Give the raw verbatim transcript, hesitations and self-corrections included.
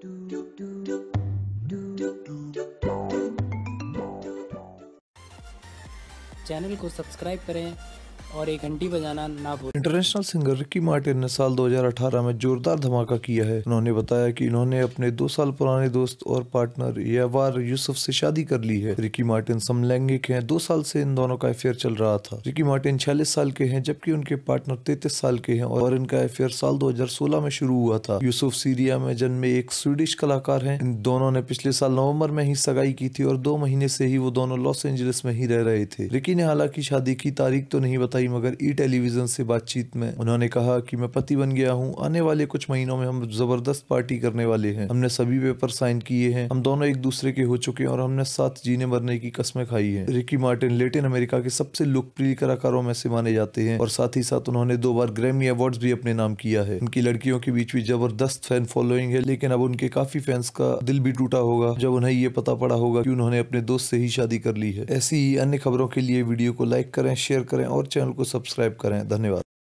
Channel को subscribe करें और एक घंटी बजाना ना भूलें। इंटरनेशनल सिंगर रिकी मार्टिन ने साल दो हज़ार अठारह में जोरदार धमाका किया है। उन्होंने बताया कि इन्होंने अपने दो साल पुराने दोस्त और पार्टनर जवान यूसुफ से शादी कर ली है। रिकी मार्टिन समलैंगिक हैं। दो साल से इन दोनों का अफेयर चल रहा था। रिकी मार्टिन छियालीस साल के हैं जबकि उनके पार्टनर तैंतीस साल के हैं और इनका अफेयर साल दो हज़ार सोलह में शुरू हुआ था। यूसुफ सीरिया में जन्मे एक स्वीडिश कलाकार हैं। इन दोनों ने पिछले साल नवंबर में ही सगाई की थी और दो महीने से ही वो दोनों लॉस एंजलिस में ही रह रहे थे। रिकी ने हालांकि शादी की तारीख तो नहीं बताई, मगर ई टेलीविजन से बातचीत में उन्होंने कहा कि मैं पति बन गया हूं। आने वाले कुछ महीनों में हम जबरदस्त पार्टी करने वाले हैं। हमने सभी पेपर साइन किए हैं। हम दोनों एक दूसरे के हो चुके हैं और हमने साथ जीने मरने की कस्में खाई हैं। रिकी मार्टिन लैटिन अमेरिका के सबसे लोकप्रिय कलाकारों में से माने जाते हैं और साथ ही साथ उन्होंने दो बार ग्रैमी अवार्ड्स भी अपने नाम किया है। उनकी लड़कियों के बीच भी जबरदस्त फैन फॉलोइंग है, लेकिन अब उनके काफी फैंस का दिल भी टूटा होगा जब उन्हें ये पता पड़ा होगा कि उन्होंने अपने दोस्त से ही शादी कर ली है। ऐसी ही अन्य खबरों के लिए वीडियो को लाइक करें, शेयर करें और चैनल को सब्सक्राइब करें। धन्यवाद।